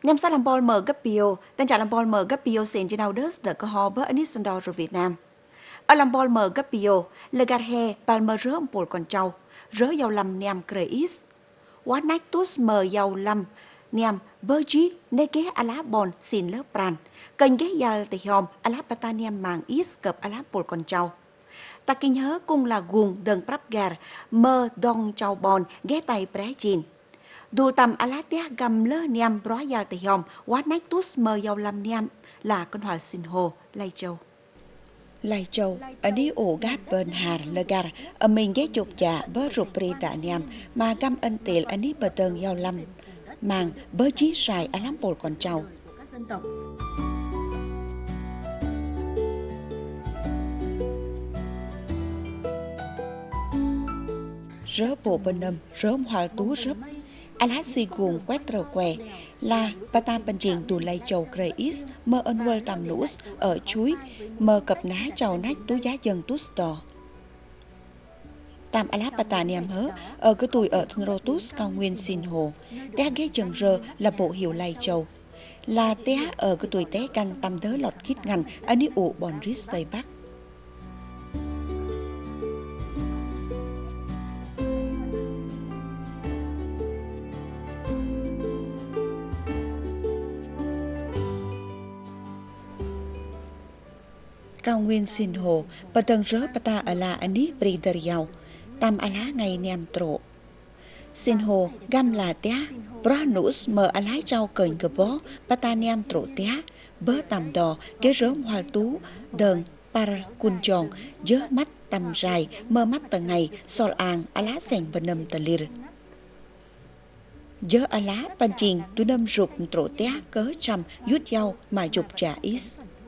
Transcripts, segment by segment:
Nam sa làm bol mờ gấp bio, tên trả làm bol mờ gấp bio xin trên Audus de Coho bơ Anisandor rồi Việt Nam. Ở làm bol mờ gấp bio, Legarhe Palmer rớ bol con trâu, rớ giàu lầm niam creis. What night tus mờ giàu lầm niam bergi nege ala bon xin lớp pran. Kênh ghé yal tì hòm ala pataniam mang is cập ala bol con trâu. Ta kinh hớ cung là guồng đừng prap gar mơ dong trâu bon ghé tay pré chin. Dù tầm alatia gầm lơ niam bó yal tì hòm what night tus mờ giàu lầm niam là con hòa xin hồ Lai Châu. Lai Châu, ở đi ổ gáp bên hà lơ gar, ở mình ghé chụp chả bớ rụp ri tạ niam, mà găm ân tiệt ở đi bờ tường giàu lâm, màng bớ chí xài ở lắm bồn con trâu. Rớ bộ bên nâm, rớ hoa tú rớp, alát si guồng quét rờ què, là bata bên trình đủ Lai Châu Creis, mơ ân quơ tầm nούς, ở chuối, mơ cập ná trầu nách tú giá dân tú stò. Tam alát bata niam hớ, ở cái tuổi ở thun rotus cao nguyên xin hồ, té ghé chừng rơ là bộ hiệu Lai Châu. Là té ở cái tuổi té canh tâm đớ lọt khít ngành, ở ní ụ bòn rít Tây Bắc. Cao nguyên xin hồ, bà tầng rớ bà ta ở là anh đi bì đờ giàu, tam á lá ngày nèm trộ. Xin hồ, găm là té, bó nούς mờ á lái trao cờnh cờ bó, bà ta nèm trộ té, bớ tầm đò, kế rớm hoa tú, đờn, par cun tròn, dớ mắt tầm dài, mơ mắt tờ ngày, sol àng á lá sành bà nâm tờ lir. Dớ á lá, bàn chìn, tu nâm rụp trộ té, cớ chăm, dút dâu mà dục trả ít.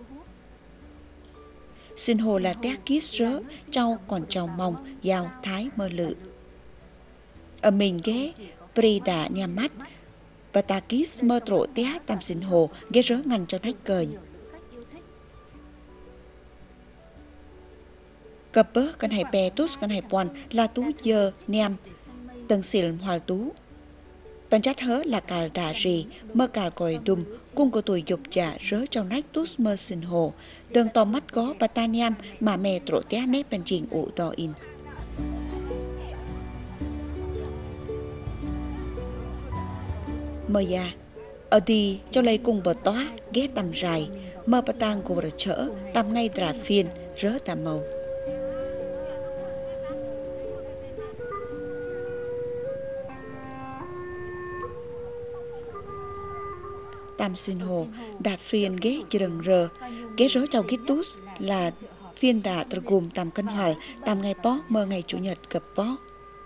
Xin hồ là té kít rớ, trâu còn trâu mông, dao thái mơ lự. Ở mình ghé, pri đà nhà mắt, bà ta kít mơ trộ té tam xin hồ, ghé rớ ngành cho nách cờnh. Cập bớ cần hãy bè tút cần hãy bọn là tú dơ, nèm, tầng xìl hòa tú. Bên trách hớ là càl đà rì, mơ càl còi đùm, cung của tuổi dục dạ rớ trong nách tút mơ xin hồ. Đường tò mắt có bà ta niam mà mẹ trổ té nếp bên trình ụ đò in. Mơ ya, ở đi cho lấy cung bờ tóa, ghé tầm dài, mơ bà tang của rỡ chỡ, tầm ngay đà phiên, rớ tà màu. Tam xin hồ, đạp phiên ghé chừng rờ, ghé rớ trong kít tút là phiên đà trở gồm tam cân hoạt, tam ngày bó mơ ngày chủ nhật cập bó.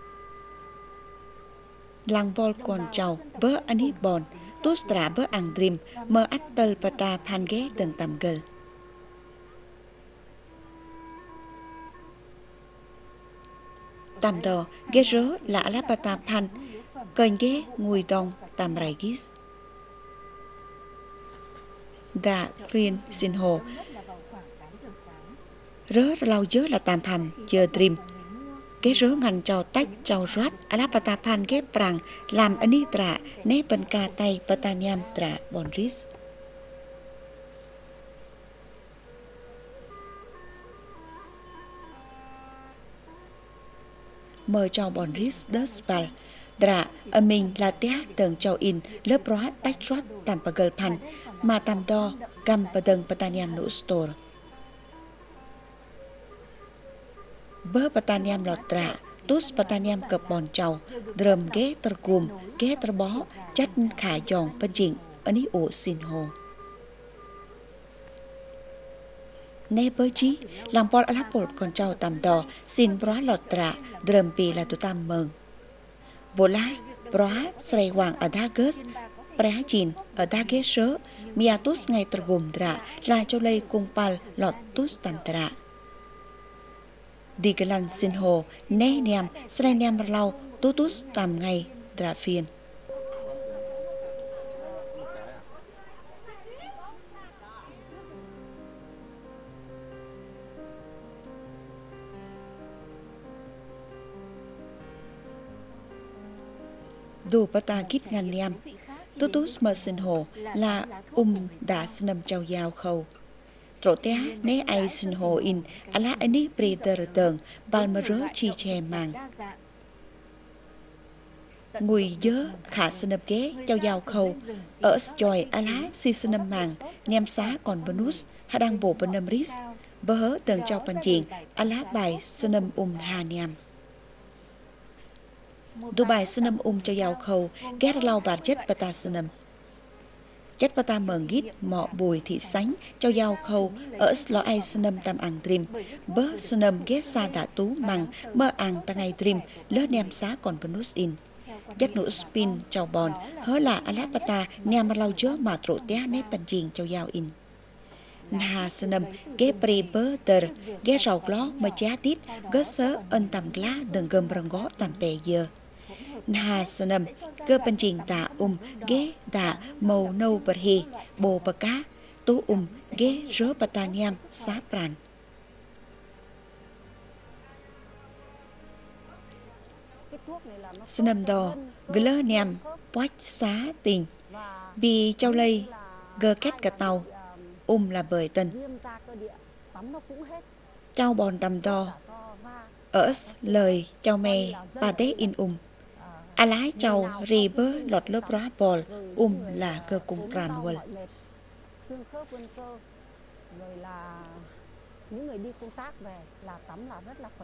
Làng bol còn trầu, bớ anh hít bòn, tút trả bớ ảng đrim, mơ át tơ bà ta phan ghé từng tầm gờ. Tam đò, ghé rớ là lá bà ta phan, cơn ghé ngùi đông tam rai gít. Đà phiên xin hồ rớ lau dớ là tam phàm giờ dream cái rớ ngành trao tách trao rót alapata pan ghép prang làm ani tra né bên ca tay pataniam tra bonris mờ trao bonris despal Dra, ở mình là té đừng trao in lớp rót tách rót tam pagal pan mà tam đo gam bà đừng pataniam nụ store. Bớ pataniam lọt trạ, tus pataniam cập bòn trầu, drầm ghé tờ cùm, ghé tờ bó, chất khả giòn bên chỉnh, ở ní ổ xin hồ. Nè bớ chí, làm bó alapol con trầu tầm đò, xin bó lọt trạ, drầm bì là tụ tam mừng. Vô lá, bó srei hoàng ở đá gớt, Prá chìn ở đá ghé sớ, mia tus ngay tờ gồm trạ, là cho lây cung pal lọt tus tầm trạ. Đi cái lần xin hồ, nè niam, srei niam lau, tus tầm ngay trạ phiền. Đồ bà ta kít ngàn niam, Tutus mơ sinh hồ là đã nằm trao giao khâu. Rổ té né ai sinh hồ in ala ani breeder tường bal mơ rớ chi chè màng. Ngùi dớ khả sinh nập ghé trao giao khâu ở chòi ala si sinh nâm màng nem xá còn bonus hà đang bộ bên nâm ris bơ hớ tường trao bàn chuyện ala bài sinh nâm hà niam. Dubai sinh nâm trao giao khâu ghé lau bà chất bà ta sinh nâm. Chất bà ta mờn gít mọ bùi thị sánh trao giao khâu ở lo ai sinh nâm tam ăn dream bơ sinh nâm ghé xa đã tú màng mơ ăn ta ngày dream lỡ nem xá còn bonus in. Chất nụ spin trao bòn hớ là alapata nem lau chớ mà trộn té nếp bàn chuyện trao giao in. Hà sinh nâm ghé pre bơ tờ ghé rau ló mà chá tít gớ sớ ân tầm lá đừng gầm răng gó tầm bè dơ. Hà sinh nâm cơ bàn chuyện tạ ghé tạ màu nâu bật hì bồ bà cá tú ghé rớ bà ta nem xá pràn. Sinh nâm đo glơ nem poách xá tình vì châu lây gơ cách cả tàu là bời tân châu bòn tầm đo ở lời châu mê bà tế in a lái châu rì bơ lọt lớp rá bò là cơ cung tràn quần. Rồi là những người đi công tác về là tắm là rất là khỏe.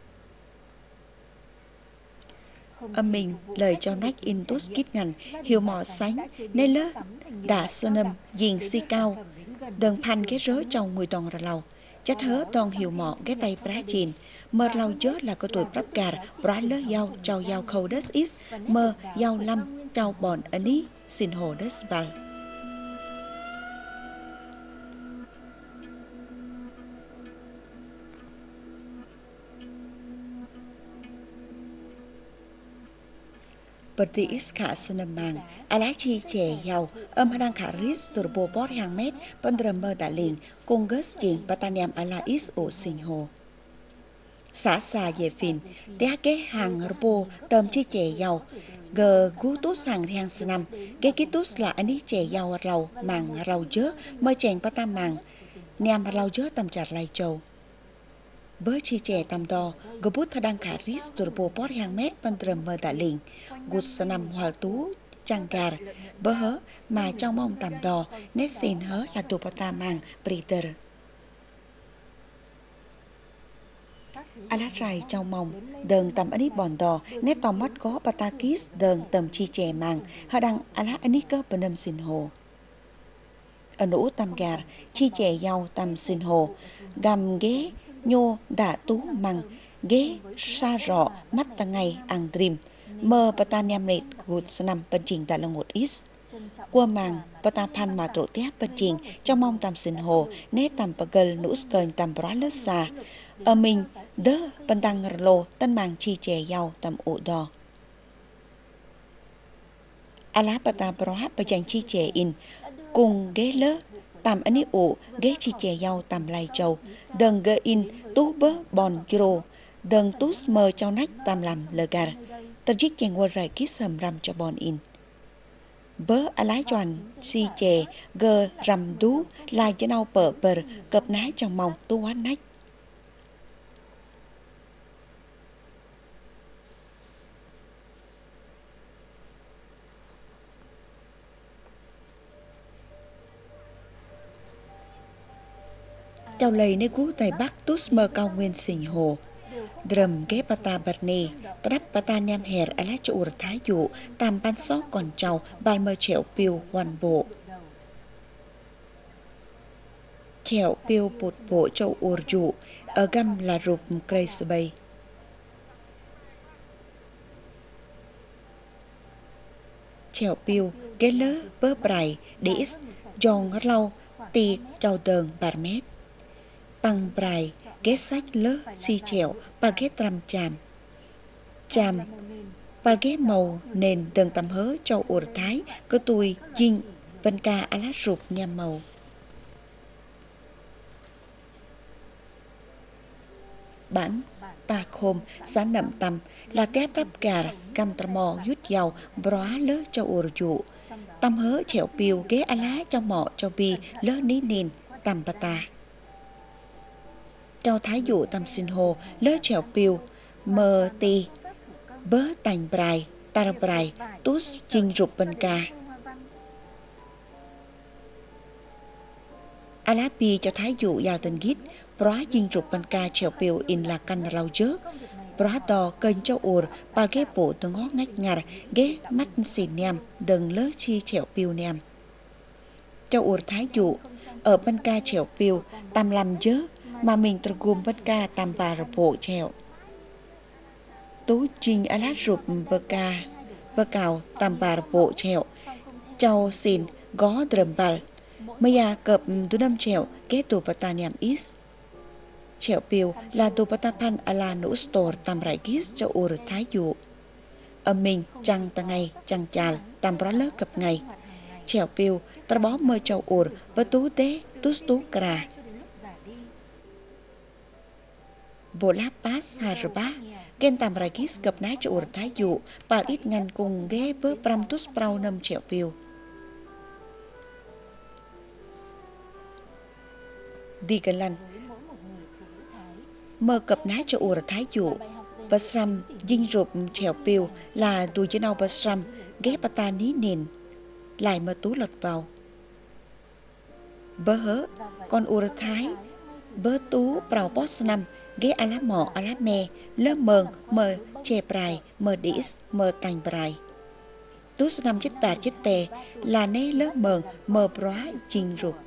Mình lời cho nách in tốt kít ngành hiểu mò sánh nên lỡ đã sơ nâm dình si cao đừng pan cái rớ trong người toàn ra lầu chất hớ toàn hiểu mò cái tay prá chìn mơ lau chớ là có tuổi prắp gà prá lỡ giao trao giao khâu đất ít mơ giao lâm trao bòn ấn ý xin hồ đất vào. Bật đi ít khả sân âm màng, ala chi trẻ giàu, hà đang khả rít từ bộ bót hàng mét, bên drầm mơ đã liền, cùng gớt chuyện bà ta nèm ala ít ổ sinh hồ. Xã xa về phìn, té kế hàng rô tầm chi trẻ giàu, gờ cú tốt hàng hàng sân năm, kế ký tốt là anh ấy trẻ giàu rau, màng rau chớ, mơ chèn bà ta màng, nèm rau chớ tầm chặt lại châu. Bớ chi trẻ tầm đo, gờ bút thà đăng khả rít từ bộ bót hàng mét bên drầm mơ đã liền, gút sân năm hòa tú, chăng gà, bớ hớ, mà trong mong tầm đo, nét xin hớ là tù bà ta màng, breeder. Alat rai trong mong, đờn tầm anh bòn đò, nét tò mắt có bà ta kiss đờn tầm chi trẻ màng, hả đăng alat anh cơ bà nâm xin hồ. Ở nũ tầm gà, chi trẻ giàu tầm xin hồ, gầm ghế, nhô đã tú măng ghế xa rõ mắt ta ngày ăn dream mơ bà ta nhằm nệt gụt năm bên trình đã là một ít qua màng bà ta pan mà trộn tép bên trình trong mong tầm xin hồ nét tầm bà gờ nũ skờn tầm bó lết xa ở mình đỡ bên tăng lô tân màng chi trẻ giàu tầm ổ đò ala bà ta bó bà chàng chi trẻ in cùng ghế lỡ tầm anh ấy ủ ghé chi chè giàu tầm lai châu đừng gỡ in tú bớ bòn chiro đừng tú mơ cho nách tầm làm lờ gà tật chiếc chè ngô rải ký sầm rằm cho bòn in bớ á lái choàn si chè gờ rằm đú lai cho nâu bờ bờ cập nái trong mong tú quán nách. Châu lầy nơi cú Tây Bắc tút mơ cao nguyên sinh hồ. Drầm ghé bà ta bật nê, đắp bà ta nhằm hẹt á lá chủ thái dụ, tam ban sóc còn trâu, bàn mơ chẹo piêu hoàn bộ. Chẹo piêu bột bộ châu ur dụ, ở găm là rụp cây sơ bay. Chẹo piêu, ghé lớ, vớ brai, để giòn lau, tiệc, châu tờn, bạt mét. Bằng brai, ghé sách lớ, si chẹo, bà ghé trầm chàm, bà ghé màu nền đừng tầm hớ châu ur thái, cơ tùi, dinh, vân ca á lát rụp nhằm màu. Bản, bà khôm, giá nậm tầm, là tép rắp gà, cam trà mò, dút dầu, bróa lớ châu ur dụ, tâm hớ chèo piu ghé á lá cho mọ cho bi lớ ní nìn tầm bà ta. Châu thái dụ tầm xin hồ lớ chèo piu mơ ti bớ tành brai tar brai tus chinh rụp bên ca. Á lá pi cho thái dụ vào tình gít bó chinh rụp bên ca chèo piu in là căn rau chớ bó to kênh cho ur bà ghé bộ từ ngó ngách ngặt ghé mắt xìn nhằm đừng lớ chi chèo piu nhằm. Châu ur thái dụ ở bên ca chèo piu tam làm chớ mà mình trừ gồm bên ca tam bà rập bộ chèo. Tú chinh á lá rụp bơ cào tam bà rập bộ chèo. Châu xin gó drầm bal maya cập tu đâm chèo ghé tù bà ta nhằm ít. Chèo piu là tù bà ta pan ala nụ store tam rải gis cho ur thái dụ. Âm mình chăng ta ngày chăng chàl tam bó lớ cập ngày. Chèo piu ta bó mơ châu ur với tú tế tú cra. Bộ láp pass hà rửa bá ghen tam rải gis cập ná cho ur thái dụ bà ít ngăn cùng ghé với pram tus prau nâm chèo piu. Đi gần lần mơ cập ná cho ur thái dụ và sram dinh rụp chèo piu là đùi cho nào và sram ghé bà ta ní nền lại mơ tú lọt vào bơ hớ con ur thái bơ tú prau boss năm ghé á lá mọ á lá me lơ mơ chè brai mơ đít mơ tành brai tú năm chết bạt chết bè là nê lơ mơ bróa dinh rụp.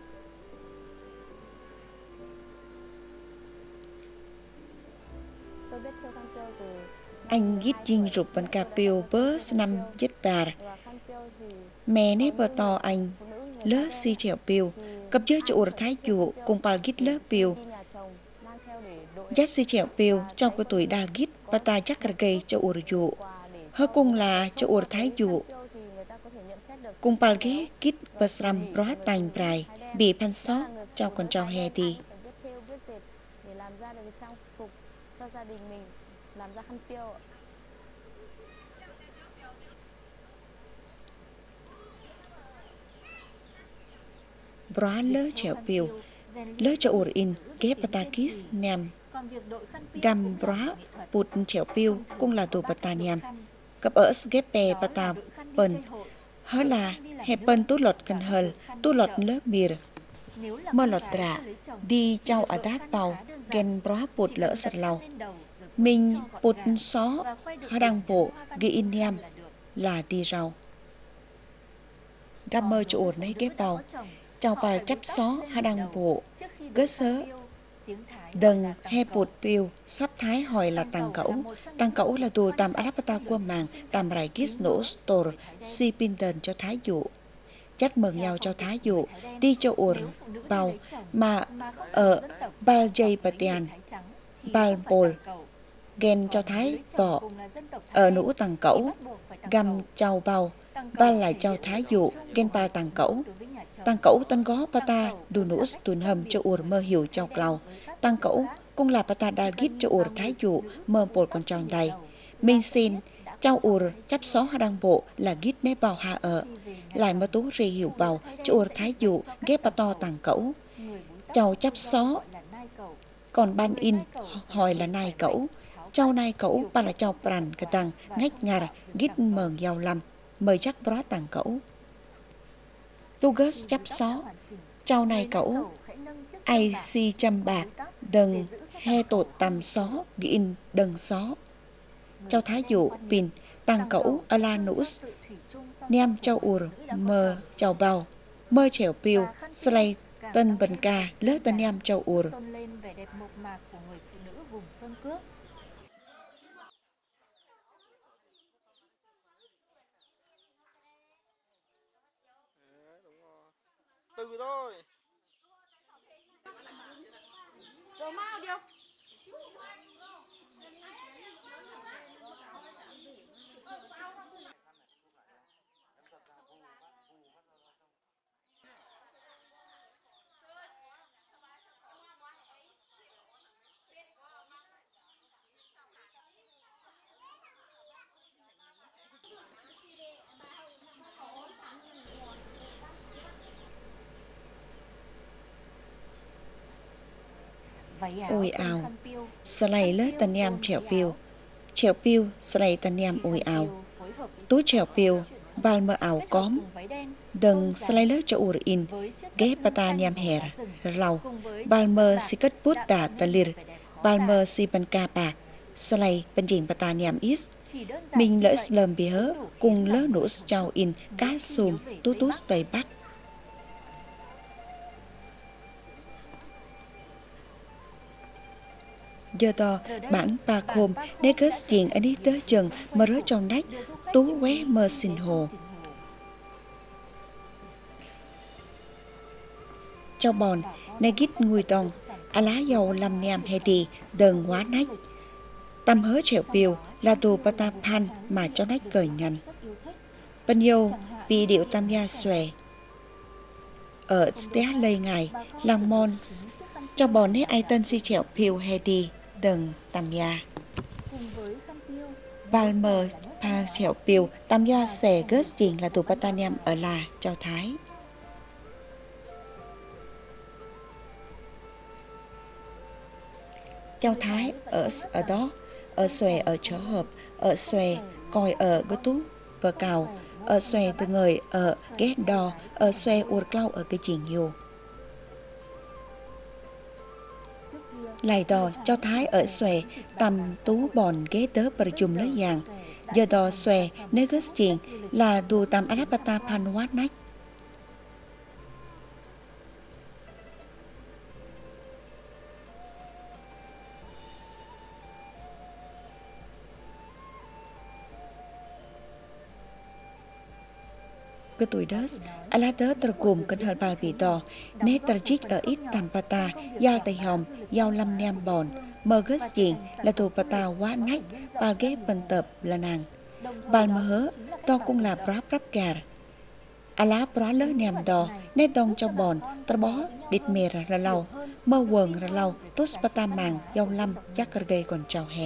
Anh gít dinh rụp bằng cà piu bớ năm chết bà mẹ nế bờ to anh lớ si chèo piu cập chớ cho ur thái dụ cùng bà gít lớ piu dắt si chèo piu trong cái tuổi đa gít bà ta chắc cả gây cho ur dụ hơ cung là cho ur thái dụ cùng bà ghé gít bờ sram bó tành brai bị pan sót cho con trao hè đi. Bó lớ chèo piu lớ cho ur in ghé bà ta kis nhằm găm bó bụt chèo piu cũng là tù bà ta nhằm cập ở ghép bè bà ta bần hớ là hẹp bần tú lọt cần hờ tú lọt lớ mìr mơ lọt rạ đi châu ở đát bào ghen bó bụt lỡ sật lau mình bụt xó hớ đăng bộ ghi in nhằm là đi rau găm mơ cho ur nấy ghép bào chào bà chấp xó hớ đăng bộ gớt sớ đừng he bụt piu sắp thái hỏi là tăng cẩu là tù tam alapata qua màng tam rải kis nổ store si pin đền cho thái dụ chắc mừng nhau cho thái dụ đi cho ur bào mà ở baljay patian balpol ghen cho thái bỏ ở nũ tăng cẩu găm chào bào ba lại cho thái dụ ghen ba tăng cẩu tân gó pata đu nũ tuần hầm cho ur mơ hiểu trong clau tăng cẩu cũng là pata đa gít cho ur thái dụ mơ bột con tròn đầy mình xin châu ur chấp xó ha đăng bộ là gít nếp bào ha ở lại mơ tú rì hiểu bào cho ur thái dụ ghép pato tăng cẩu châu chấp xó còn ban in hỏi là nai cẩu châu nai cẩu ba là châu pran cái tăng ngách ngà gít mờn giàu lầm mời chắc bó tăng cẩu Tugus chấp xó châu này cẩu ai si châm bạc đừng he tột tầm xó gin đừng xó châu thái dụ pin tăng cẩu alanus niam châu ur mơ châu bào mơ chèo piu slay tân bần ca lớp tân niam châu ur. Từ thôi. Đồ mau điêu. ôi ào, slay lỡ tân nham trèo piêu slay tân nham ôi ào, tú trèo piêu, bal mơ ảo cóm, đừng slay lỡ cho ur in, ghé bata nham hèr, rau, bal mơ si cất bút tả tà lir, bal mơ si ban ca bạc, slay ban dình bata nham ít. Mình lỡ slum bì hớ, cùng lỡ nụ chào in, cá xùm, tú tú tây bắc. Giờ to, bản ba khôm, để kết chuyện ở đi tới chừng, mà rớ trong nách, tú qué mơ xin hồ. Cho bòn, nè gít ngùi tòng, á lá dầu làm nhàm hề đi, đờn quá nách. Tâm hớ trèo piều là tù bata pan mà cho nách cởi ngăn. Bần yêu vì điệu tam gia xòe. Ở sté lây ngài, làng môn, cho bòn nét ai tân si trèo piều hề đi, đờn tam gia. Bal mờ pa trèo piều, tam gia xẻ gớt chỉnh là tù bata nham ở là Châu Thái. Châu Thái ở đó, ở xòe ở chở hợp, ở xòe coi ở gỡ tú và cào, ở xòe từ người ở ghét đò, ở xòe uột clau ở cái chuyện nhiều. Lại đò Châu Thái ở xòe tầm tú bòn ghé tớ bờ chùm lấy vàng, giờ đò xòe nếu gớt chuyện là đù tầm Arapata Panwat nách. Ke tuổi đất, ala tớ tờ gồm cân hờ bal vì đò, nét tờ trích ở ít tàm pata, giao tay hòm, giao lâm nham bòn, mơ gớt chuyện là tù pata quá nách, bal ghép bần tập là nàng. Bal mơ hớ, to cũng là prap prap gà. Ala prá lỡ nham đò, nét đông cho bòn, tờ bó, đít mê ra lau, mơ quần ra lau, tốt pata màng, giao lâm, chắc cờ gây còn trào hè.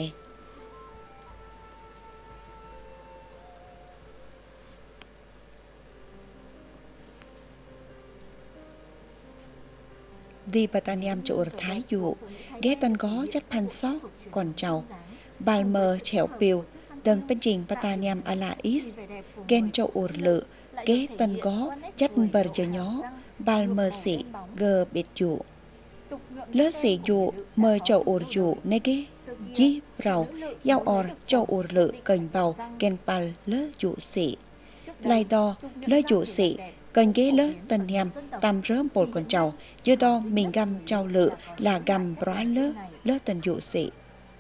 Đi Bataniam chỗ Thái dụ, ghé tân có chất pan sóc, còn trầu, bal mờ chèo piều, đừng bên trình Bataniam ala is, ghen châu ur lự, ghé tân có chất bờ giờ nhó, bal mờ sĩ, gờ biệt dụ. Lỡ sĩ dụ, mờ châu ur dụ, nê ghé, dí, rau, giao or, châu ur lự, cành bào, ghen bal lỡ dụ sĩ. Lai đo, lỡ dụ sĩ, cần ghé lỡ tân nhằm tam rớm bột con trầu, do đó mình găm trầu lự là găm bó lỡ tân dụ sĩ.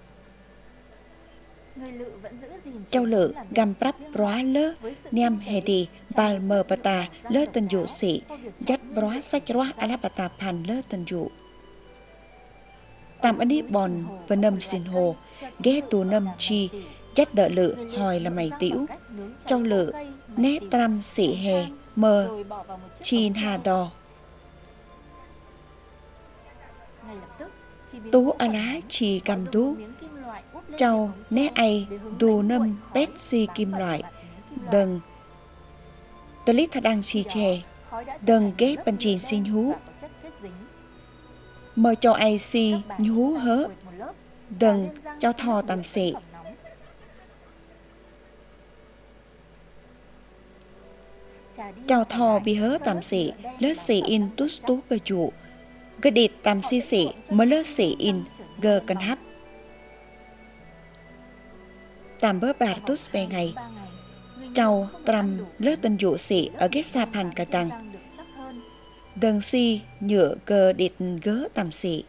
Trầu lự găm prap bó lỡ nhằm hề đi bal mơ bata lỡ tân dụ sĩ, dắt bó sách róa alapata pan lỡ tân dụ. Tam ấn đi bòn và nâm xin hồ, ghé tù nâm chi, dắt đỡ lự hỏi là mày tiểu. Trầu lự nét tam sĩ hè, mơ chin hà đò tú a lá chỉ cầm tú châu né ai đù nâm bét si kim loại đừng tờ lít thật đang chi chè đừng ghé bên trình xin hú mơ cho ai si hú hớ đừng cho thò tầm xị. Chào thò bị hớ tạm sĩ, lớt sĩ in tút tú cơ chủ. Cơ địt tạm sĩ sĩ mới lớt sĩ in gờ cân hấp. Tạm bớ bạc tút về ngày. Chào trầm lớt tân dụ sĩ ở ghét xa bàn cả tăng. Đừng si nhựa gờ địt gớ tạm sĩ.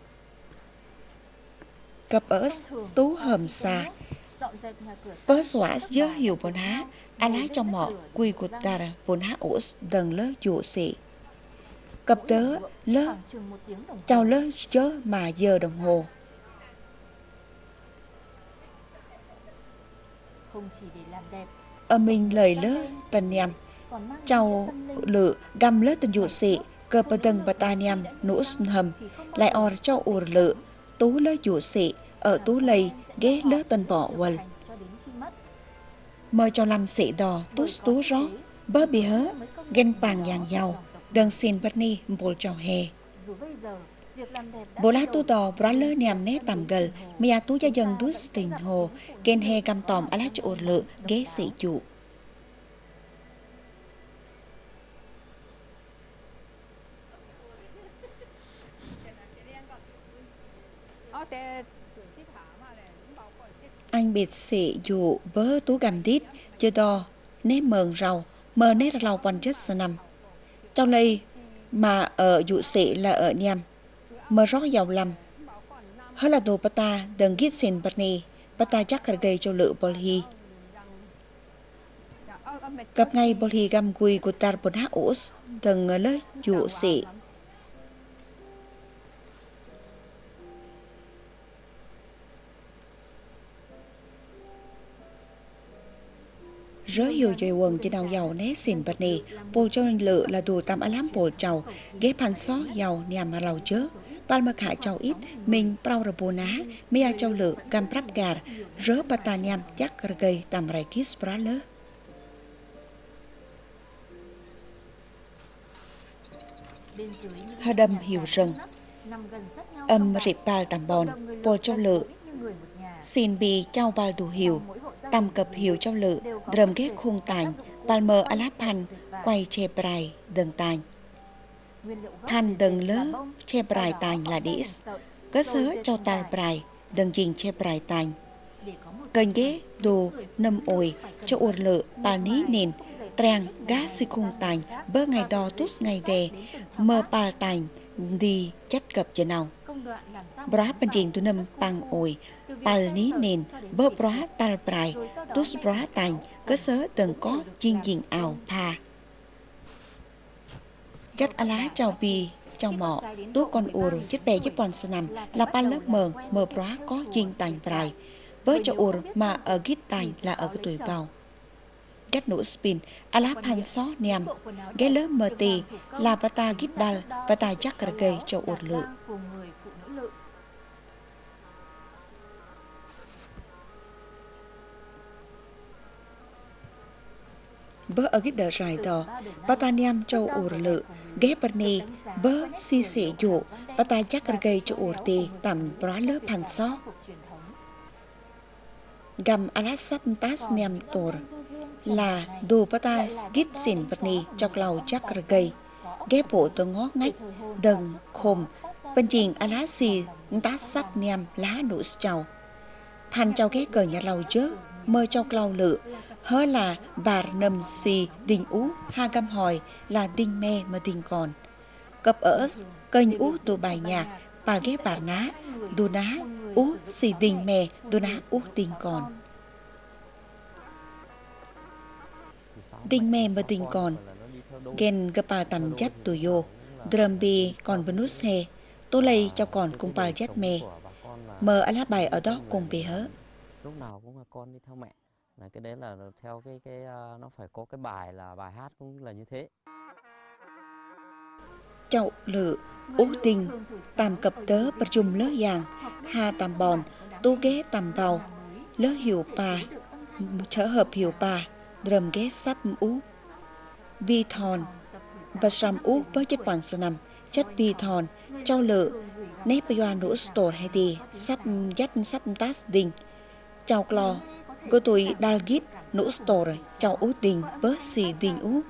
Cập ở tú hầm xa. Bớ xóa dơ hiểu bốn há. A lá trong mọ quy của ta vốn hạ ổ đằng lỡ dụ sĩ. Cập tớ lỡ chào lỡ chớ mà giờ đồng hồ. Ở mình lời lỡ tần nhằm chào lự găm lỡ tần dụ sĩ cơ bà tầng bà ta nhằm nũ hầm lại or cho ổ lự tú lỡ dụ sĩ ở tú lầy ghé lỡ tần bỏ quần. Mơ cho lâm sĩ đò tút tú rõ bớ bị hớ ghen pàng vàng giàu đừng xin bất ni bồn trào hè Bộ lá tu đò bó lơ nhằm nét tầm gờ, mìa tú gia dân đút tình hồ, kênh he găm tòm á lá chỗ lự, ghé sĩ chủ. Anh biệt sĩ dụ bớ tú găm đít, chưa đo, nếp mờn rau, mờ nét rau quan chất sơ năm. Trong đây mà ở dụ sĩ là ở nhằm, mờ rót giàu lầm. Hết là đồ bà ta đừng ghít xin bật nì, bà ta chắc gây cho lự bồ hi. Cập ngay bồ hi găm quỳ của ta bồn hát ổ từng lớp dụ sĩ. Rớ hiểu dây quần trên đầu dầu nét xin bật nì, bồ cho lự là đồ tam á lám bồ trầu, ghé pan xó dầu nhằm mà lầu chớ. Ban mà khả châu ít, mình prao ra bồ ná, mìa châu lự găm prap gà, rớ bà ta nhằm chắc gây tầm rải kít bra lơ. Hà đâm hiểu rừng, âm rịp bào tầm bòn, bồ châu lự, xin bì châu bào đủ hiểu, tầm cập hiểu châu lự, drầm ghét khung tàn, bal mơ á láp hành, quay chê brai, đừng tàn. Pan đừng lỡ che brai tàn là đĩa, có sớ cho ta brai, đừng dình che brai tàn. Cơn ghé đồ nâm ồi cho ổn lự bà ní nền, trang gá sư khung tàn, bơ ngày đo tút ngày đề, mơ bà tàn đi chất cập cho nào. Bra bên dình tu nâm tăng ồi, bà ní nền, bơ bra ta brai, tút bra tàn, có sớ đừng có chiên dình ảo pa. Chất á lá trào bì, trong mọ, tú con ur, chất bè giúp bọn sân nằm, là ban lớp mờ bra có chiên tành brai. Với cho ur mà ở gít tành là ở cái tuổi vào. Cách nụ spin, á lá pan xó nhằm, ghé lớp mờ tì, là bà ta gít đal, bà ta chắc gây cho ur lự. Bớ ở cái đợt rải đỏ, bà ta nhằm cho ur lự, ghé bà nì, bớ si xỉ dụ, bà ta chắc gây cho ur tì tầm bó lớp hành xó. Gầm á lá sắp tás nhằm tồn, là đồ bà ta gít xỉn bà nì chọc lầu chắc gây, ghé bộ tờ ngó ngách, đừng khồm, bên chình á lá xì tás sắp nhằm lá nụ chào. Hành cháu ghé cờ nhà lầu chớ, mơ cho clau lự, hớ là bà nầm xì đình ú ha găm hỏi là đinh me mà đình còn. Cập ở kênh ú tù bài nhà, bà ghé bà ná, đù ná, ú xì đình me, đù ná ú đình còn. Đinh me mà đình còn, ghen gặp bà tầm chất tù vô, drầm bì còn bần nút xe, tô lây cho còn cùng bà chất me. Mờ á lá bài ở đó cùng bì hớ. Lúc nào cũng là con đi theo mẹ. Là cái đấy là theo cái nó phải có cái bài là bài hát cũng là như thế. Chậu lự, ú tình, tàm cập tớ bật chung lỡ giàng, hà tàm bòn, tu ghé tàm vào, lỡ hiểu bà, trở hợp hiểu bà, drầm ghé sắp ú. Vi thòn, bật xăm ú với chất bằng sơ nằm, chất vi thòn, châu lự, nếp bây giờ nụ store hay đi, sắp dắt sắp tát đình. Chào clò, cô tôi đal gít nụ store, chào ú đình bớt xì đình ú.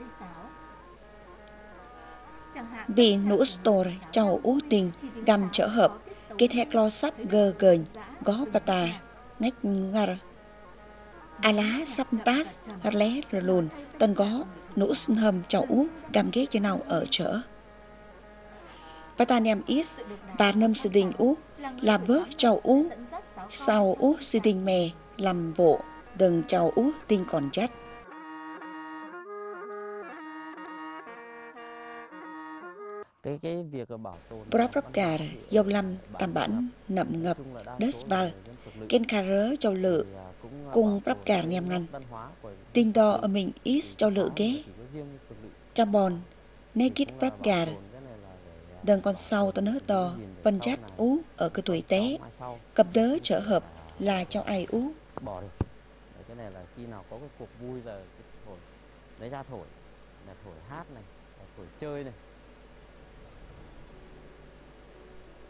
Vì nụ store chào ú đình gầm trở hợp, kết hệ clò sắp gờ gờnh, gó bà ta, ngách ngar. Á lá sắp tát, lé rồi lùn, tân gó, nụ hầm chào ú, gầm ghé cho nào ở chở. Bà ta nèm ít, bà nâm sư đình ú, là bớt chào ú, sau ú sư đình mè, làm bộ, đừng chào ú tinh còn chất. Cái việc bảo tồn Prap gà, dâu lâm, tàm bản, nậm ngập, đất val, kên khá rớ châu lự, cùng prap gà nhằm ngăn. Tinh đo ở mình ít châu lự ghé. Cha bòn, nê kít prap gà, đừng con sau tao nớ to, phân chất ú ở cái tuổi té, cặp đớ trở hợp là cho ai ú. Bỏ đi. Cái này là khi nào có cái cuộc vui là thổi, lấy ra thổi, là thổi hát này, là thổi chơi này.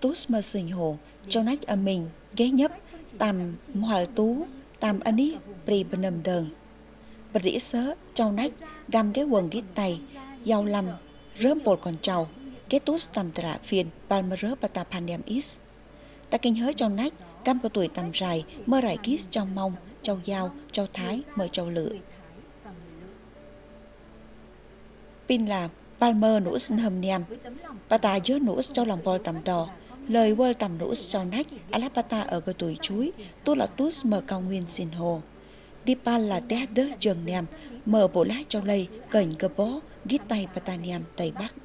tút mơ sinh hồ, trong nách âm mình, ghé nhấp, tầm mỏi tú, tầm ani, pri bên nầm đờn. Bật rỉ sớ, trong nách, găm ghé quần ghít tay, giàu lầm, rớm bột còn trầu, ghé tút tầm trả phiền, bàn mơ rớ bà ta pan đem ít. Ta kinh hới trong nách, găm của tuổi tầm rài, mơ rải kít trong mông, châu dao, châu thái, mơ châu lự. Pin là Palmer nũ sinh hầm niam, bà ta dớ nũ cho lòng bò tầm đỏ, lời quơ tầm nũ sau nách, alapata ở cái tuổi chuối, tu là tút mở cao nguyên xin hồ. Dipal là té đớ trường niam, mở bộ lát cho lây, cành cơ bó, gít tay bà ta niam, tây bắc.